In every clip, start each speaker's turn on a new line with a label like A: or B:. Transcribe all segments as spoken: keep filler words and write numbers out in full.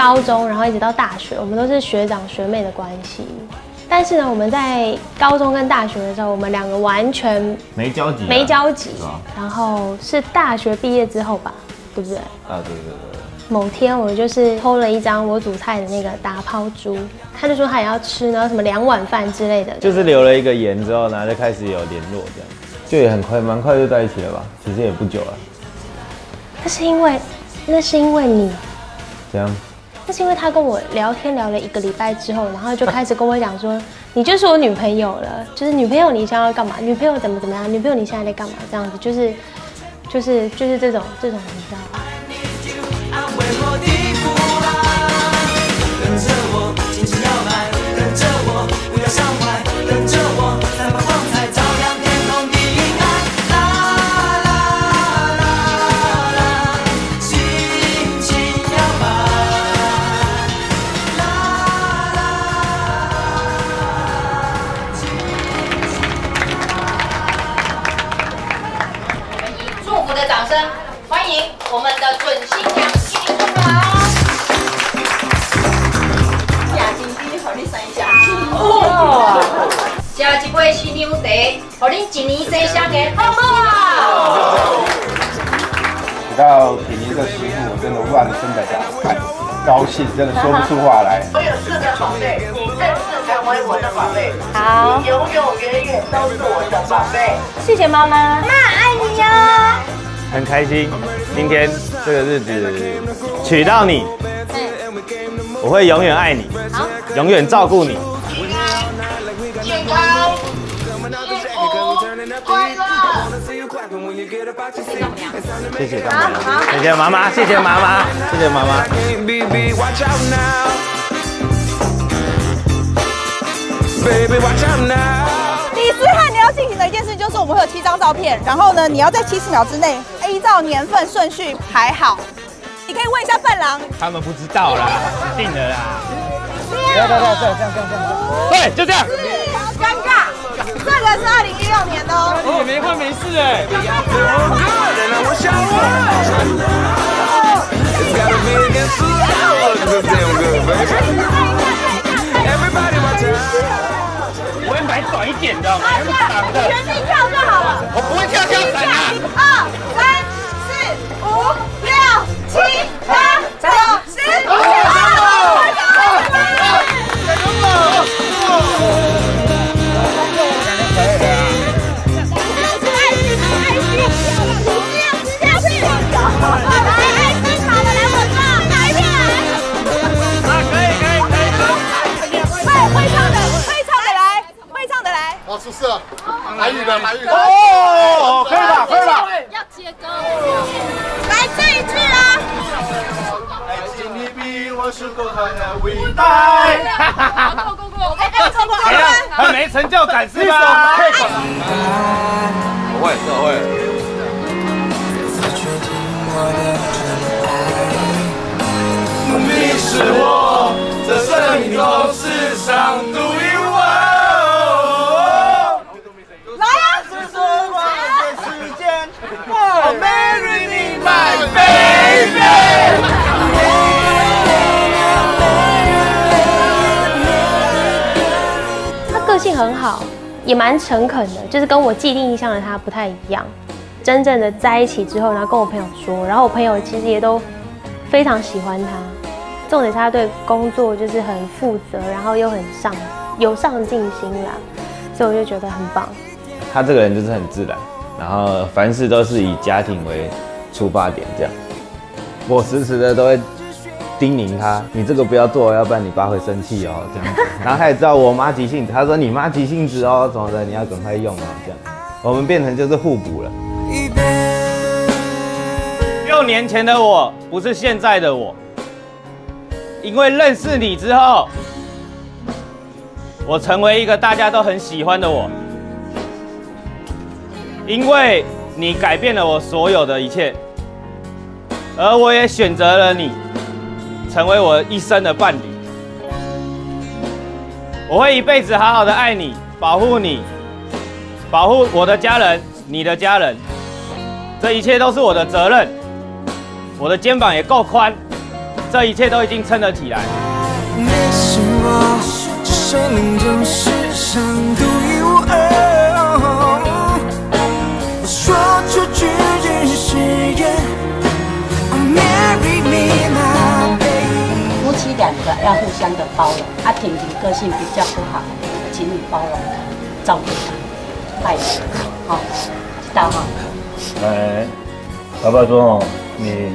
A: 高中，然后一直到大学，我们都是学长学妹的关系。但是呢，我们在高中跟大学的时候，我们两个完全
B: 没交集，
A: 没交集。然后是大学毕业之后吧，对不对？
B: 啊，对对对。
A: 某天我就是 po 了一张我煮菜的那个打抛猪，他就说他也要吃，然后什么两碗饭之类的。
B: 就是留了一个言之后，然后就开始有联络这样，就也很快，蛮快就在一起了吧？其实也不久了。
A: 那是因为，那是因为你。
B: 怎样？
A: 那是因为他跟我聊天聊了一个礼拜之后，然后就开始跟我讲说，你就是我女朋友了，就是女朋友你想要干嘛？女朋友怎么怎么样？女朋友你现在在干嘛？这样子就是，就是就是这种这种，你知道吗？跟着我，轻轻摇摆，跟着我，不要伤怀，跟着我，散发光彩，照亮天空的阴暗。啦啦啦啦，轻轻摇摆。啦啦啦，轻轻摇摆。我们以祝福的掌声欢迎我们的准新娘一零出场。哦，食一杯新娘茶，让恁一年生相的好不好？
C: 提到品宁这个师傅，我真的万分的感高兴，真的说不出话来。
D: 我有四个宝贝，正式成为我的宝贝。
E: 好，
D: 永永远远都是我的宝贝。
E: 谢谢妈妈，妈爱你哟。
B: 很开心，今天这个日子娶到你，我会永远爱你，永远照顾你。
D: 健康，幸福，快乐。
B: 谢谢干妈，谢谢妈妈，谢谢妈妈，谢谢妈妈。
F: 李思翰，你要进行的一件事就是我们会有七张照片，然后呢，你要在七十秒之内依照年份顺序排好。你可以问一下伴郎，
B: 他们不知道啦，死定了啦！
C: 不要不要不要，这样这样这样这样。
B: 对，就这样。
F: 好尴尬，这个是二零一六年的哦。
B: 也没换没事哎。我会买短一点的，买那么长的。
F: 原地跳就好了。
B: 我不会跳跳伞啊。
F: 二三四五六七八九十。
C: 出事了，来雨的，来雨的。哦，可以了，可以了。
E: 要接歌。
F: 来这一句啊。
C: 爱情你比我是够快的伟大。
E: 够够够！
F: 哎哎，够够够！
B: 很没成就感是吧？
C: 我会，我会。你是我这生命中世上独一无二。Oh, marry me, my baby.
A: 他个性很好，也蛮诚恳的，就是跟我既定印象的他不太一样。真正的在一起之后，然后跟我朋友说，然后我朋友其实也都非常喜欢他。重点是他对工作就是很负责，然后又很上有上进心啦，所以我就觉得很棒。
B: 他这个人就是很自然。然后凡事都是以家庭为出发点，这样。我时时的都会叮咛他，你这个不要做，要不然你爸会生气哦，这样。然后他也知道我妈急性子，他说你妈急性子哦，怎么的，你要赶快用哦，这样。我们变成就是互补了。六年前的我不是现在的我，因为认识你之后，我成为一个大家都很喜欢的我。因为你改变了我所有的一切，而我也选择了你，成为我一生的伴侣。我会一辈子好好的爱你，保护你，保护我的家人，你的家人。这一切都是我的责任，我的肩膀也够宽， 这一切都已经撑了起来。
G: 你是我这生命中世上独一无二。我说出句句誓言 ，Marry me my baby。
H: 夫妻两个要互相的包容。啊，婷婷个性比较不好，请你包容她，照顾她，爱她，好，知道哈？
I: 哎，爸爸说哦，你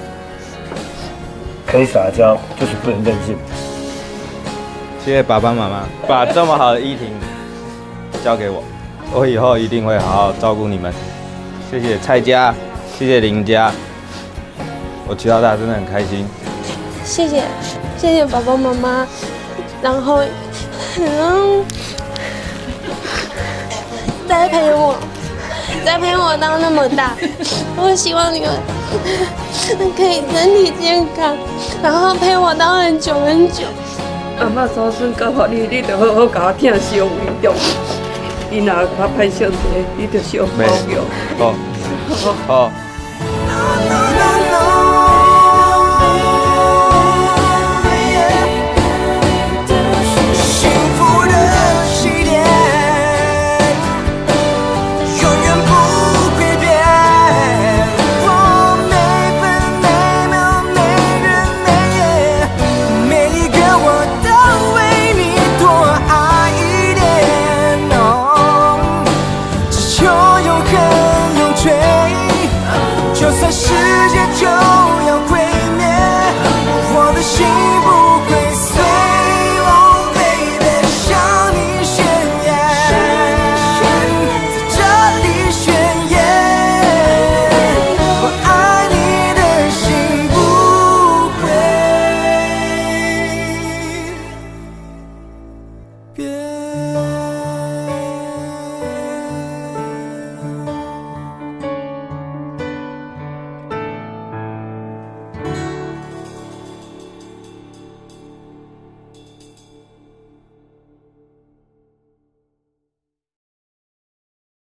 I: 可以撒娇，就是不能任性。
B: 谢谢爸爸妈妈把这么好的依婷交给我，我以后一定会好好照顾你们。谢谢蔡家，谢谢林家，我骑到大真的很开心。
J: 谢谢，谢谢爸爸妈妈，然后嗯，栽培我，栽培我到那么大。我希望你们可以身体健康，然后陪我到很久很久。
K: 阿嬷祖孙教予你，你就好好甲我疼惜为重。伊若较歹相地，你就小保佑。
B: 好，好，好。